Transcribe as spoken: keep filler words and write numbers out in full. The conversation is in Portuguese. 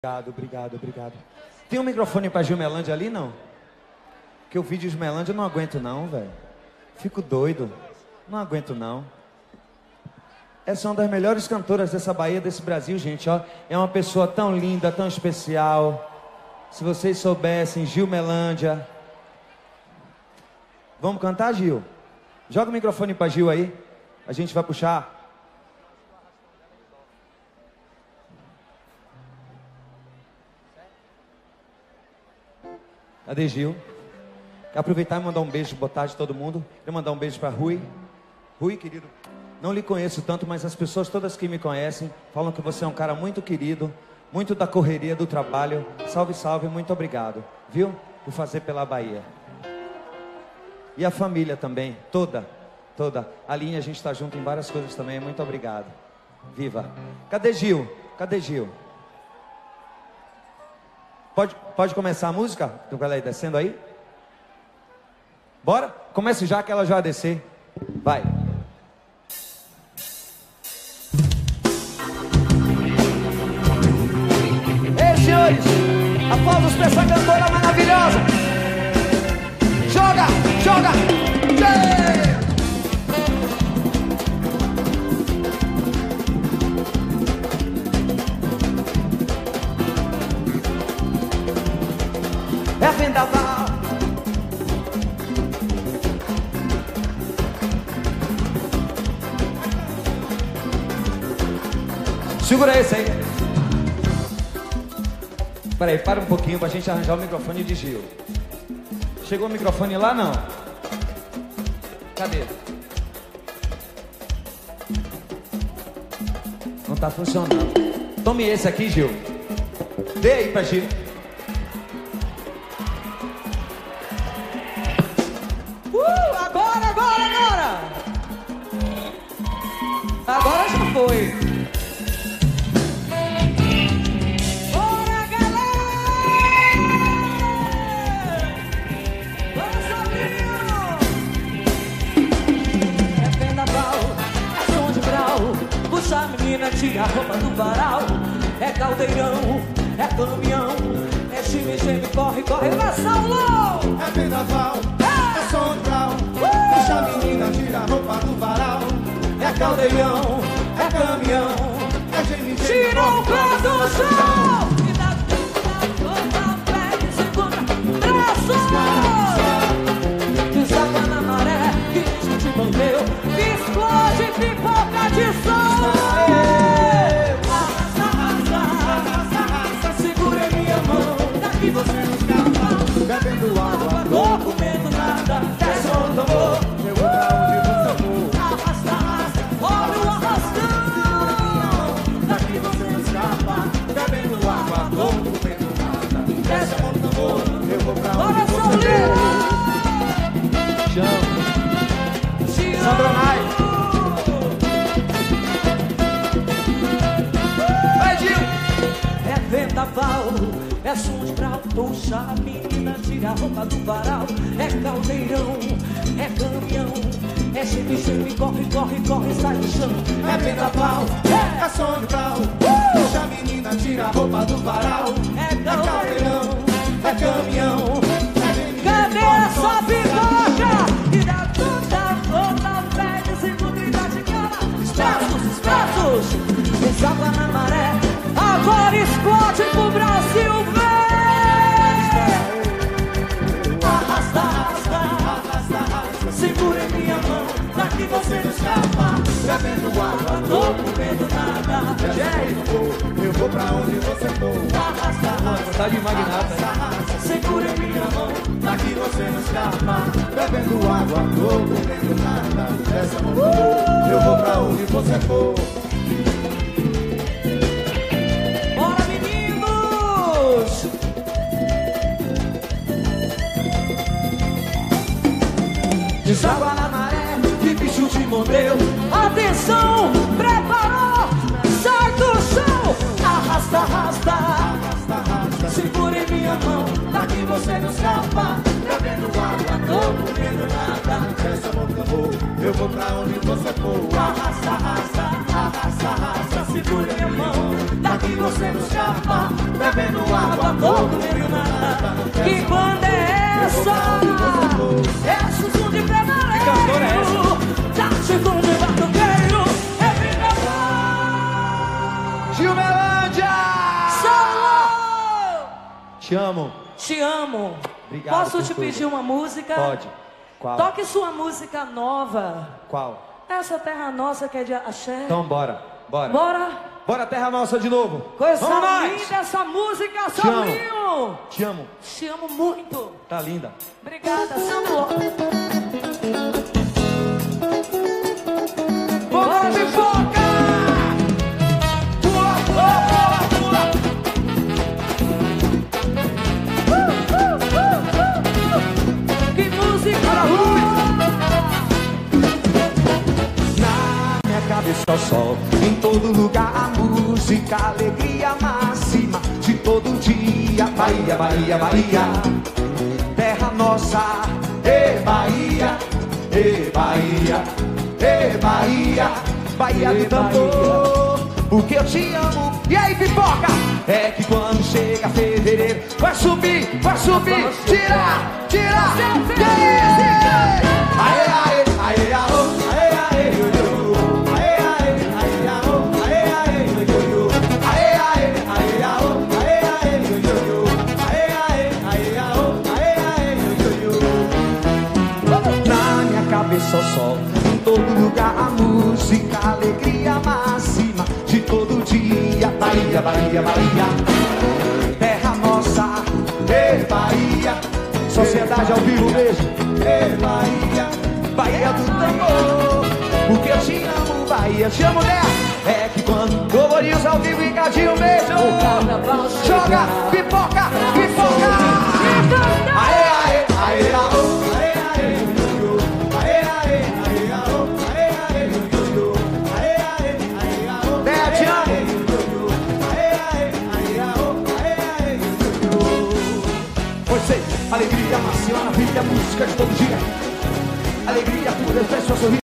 Obrigado, obrigado, obrigado. Tem um microfone pra Gilmelândia ali, não? Que eu vi de Gilmelândia, eu não aguento não, velho. Fico doido. Não aguento não. Essa é uma das melhores cantoras dessa Bahia, desse Brasil, gente, ó. É uma pessoa tão linda, tão especial. Se vocês soubessem, Gilmelândia. Vamos cantar, Gil? Joga o microfone pra Gil aí. A gente vai puxar. Cadê Gil? Quero aproveitar e mandar um beijo, boa tarde todo mundo. Quero mandar um beijo para Rui. Rui, querido, não lhe conheço tanto, mas as pessoas todas que me conhecem falam que você é um cara muito querido, muito da correria do trabalho. Salve, salve, muito obrigado, viu? Por fazer pela Bahia. E a família também, toda, toda. A linha, a gente está junto em várias coisas também, muito obrigado. Viva! Cadê Gil? Cadê Gil? Pode, pode começar a música? Com ela aí descendo aí? Bora? Comece já que ela já vai descer. Vai. Ei, senhores, aplausos pra essa cantora maravilhosa. Joga, joga. Yeah! É vendaval. Segura esse aí. Espera aí, para um pouquinho pra gente arranjar o microfone de Gil. Chegou o microfone lá, não? Cadê? Não tá funcionando. Tome esse aqui, Gil. Dê aí pra Gil. Agora já foi. Bora, galera! Vamos, Sobrinho! É vendaval, é som de brau. Puxa a menina, tira a roupa do varal. É caldeirão, é caminhão. É time, geme, corre, corre, vai, Saulo! É vendaval, é, é som de brau. uh! Puxa a menina, tira a roupa do varal. É caldeirão, é caminhão, é geme, tira o pé do chão! E dá bota, pé, segura, braço! Desaba na maré, que isso te manteu. Explode, pipoca de som! Arrasta, arrasta, arrasta, segura em minha mão. Daqui você não escapa. bebendo água, tô comendo nada. É só um tambor. Eu vou pra onde você for. Olha o arrastão. Daqui você não escapa. Bebendo água, tô comendo nada. Desce a mão do tambor. Eu vou pra onde você for. Chama. Sandronai. Vai, Gil. É vendaval, é som de brau. Puxa a menina, tira a roupa do varal. É caldeirão, é caminhão. É cheio, cheio, corre, corre, corre, sai do chão. É vendaval, é, é som de brau. uh! Puxa a menina, tira a roupa do varal. É caldeirão, é caminhão. Cadê essa pipoca? E dá toda, toda, pede, segunda e dá de cara. Espaços, espaços, desaba na maré. Agora explode pro Brasil, vem! Arrasta, arrasta, arrasta, arrasta. Segura em minha mão, daqui você não escapa. Bebendo água, Tô comendo nada. eu, eu vou pra onde você for. Arrasta, arrasta, Tá de magnata. segura em minha mão. Daqui você não escapa. Bebendo água, tô comendo nada. Dessa mão uh! eu vou pra onde você for. Bora, meninos! Deságua na maré, que bicho te mordeu. Atenção, preparou, sai do chão. Arrasta, arrasta, Arrasta, arrasta, segura em minha mão. Daqui você não escapa. bebendo água, Tô comendo nada. dessa mão eu eu vou pra onde você for. Arrasta, arrasta, arrasta, arrasta. Segura em minha mão. Daqui e você nos chapa, bebendo água, pouco comendo nada. Que banda é essa? É Sussu de Pedaleiro. Que cantora é essa? Tá chegando de batuqueiro, é Vingador. Gilberlândia! Salô! Te amo. Te amo. Obrigado Posso por te tudo. pedir uma música? Pode. Qual? Toque sua música nova. Qual? Essa terra nossa que é de axé. Então bora, bora. Bora. Bora, Terra Nossa de novo. Coisa Vamos nós. linda essa música, Te amo. Solinho. Te amo. Te amo muito. Tá linda. Obrigada, Samuel. Bora de foca! Pula, pula, pula, pula. Que música Na minha cabeça o sol, em todo lugar a música, alegria máxima de todo dia. Bahia, Bahia, Bahia, terra nossa, ê Bahia, ê Bahia, ê Bahia, Bahia do tambor, porque eu te amo. E aí, pipoca? É que quando chega fevereiro, vai subir, vai subir, tira, tira, que isso? Aê, aê, aê, aô, aê, aê, yo, yo. Aê, aê, aê, aô, aê, aê, yo, yo. Aê, aê, aê, aô, aê, aê, yo, yo. Aê, aê, aê, aô, aê, aê, yo, yo. Na minha cabeça o sol, em todo lugar a música, alegria máxima de todo dia. Bahia, Bahia, Bahia, terra nossa, ê Bahia. Sociedade ao vivo, beijo. Ê Bahia, Bahia do tambor, porque eu te amo, Bahia, te amo dela. É que quando Lourinhos ao vivo engadinho, beijo. Joga, pipoca, pipoca. Aê, aê, aê, aô, aê, aê, yo, yo. Aê, aê, aê, aô, aê, aê, yo, yo. Aê, aê, aê, aô, Té, te amo. Aê, aê, aê, aô, aê, aê, yo, yo. Pois sei, alegria, máxima, maravilha, música de todo dia. Alegria, pura, expressa sua sorriso.